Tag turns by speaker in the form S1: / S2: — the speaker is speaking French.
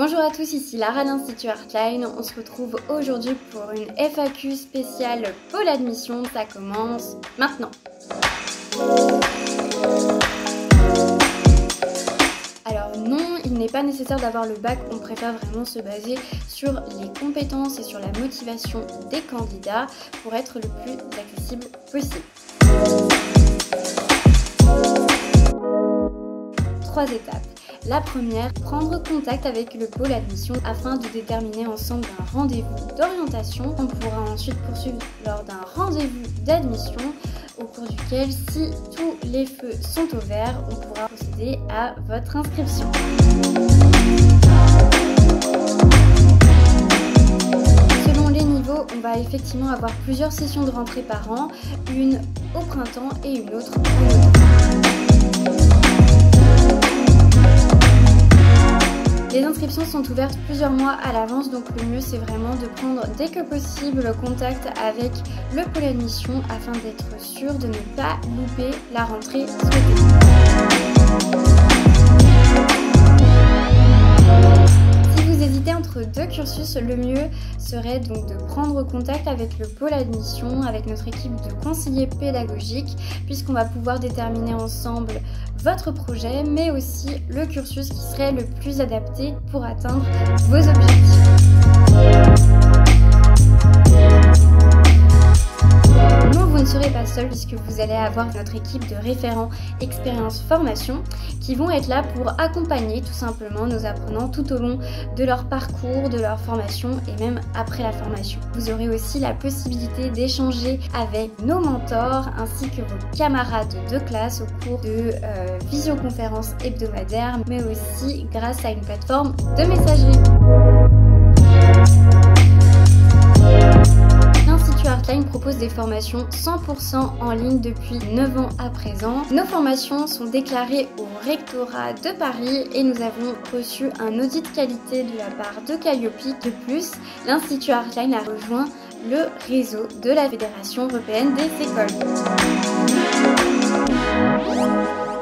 S1: Bonjour à tous, ici Lara de l'Institut Heartline. On se retrouve aujourd'hui pour une FAQ spéciale pôle admission. Ça commence maintenant. Alors non, il n'est pas nécessaire d'avoir le bac, on préfère vraiment se baser sur les compétences et sur la motivation des candidats pour être le plus accessible possible. 3 étapes. La première, prendre contact avec le pôle admission afin de déterminer ensemble un rendez-vous d'orientation. On pourra ensuite poursuivre lors d'un rendez-vous d'admission au cours duquel, si tous les feux sont au vert, on pourra procéder à votre inscription. Selon les niveaux, on va effectivement avoir plusieurs sessions de rentrée par an, une au printemps et une autre en automne. Les inscriptions sont ouvertes plusieurs mois à l'avance, donc le mieux c'est vraiment de prendre dès que possible contact avec le pôle admission afin d'être sûr de ne pas louper la rentrée souhaitée. Si vous hésitez entre deux cursus, le mieux serait donc de prendre contact avec le pôle admission, avec notre équipe de conseillers pédagogiques, puisqu'on va pouvoir déterminer ensemble votre projet, mais aussi le cursus qui serait le plus adapté pour atteindre vos objectifs. Non, vous ne serez pas seul puisque vous allez avoir notre équipe de référents expérience formation qui vont être là pour accompagner tout simplement nos apprenants tout au long de leur parcours, de leur formation et même après la formation. Vous aurez aussi la possibilité d'échanger avec nos mentors ainsi que vos camarades de classe au cours de visioconférences hebdomadaires, mais aussi grâce à une plateforme de messagerie. L'Institut Heartline propose des formations 100% en ligne depuis 9 ans à présent. Nos formations sont déclarées au rectorat de Paris et nous avons reçu un audit qualité de la part de Calliope. De plus, l'Institut Heartline a rejoint le réseau de la Fédération européenne des écoles.